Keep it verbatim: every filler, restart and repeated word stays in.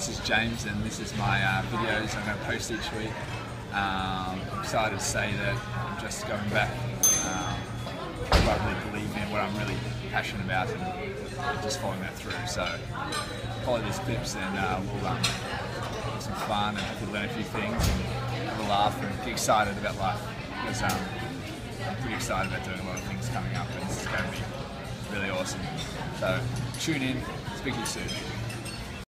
this is James, and this is my uh, videos I'm going to post each week. Um, I'm excited to say that I'm just going back, um, I really believe in what I'm really passionate about, and, and just following that through. So follow these clips, and uh, we'll um, have some fun and hopefully learn a few things and have a laugh and get excited about life, because um, I'm pretty excited about doing a lot of things coming up, and this is going to be really awesome. So tune in, speak to you soon.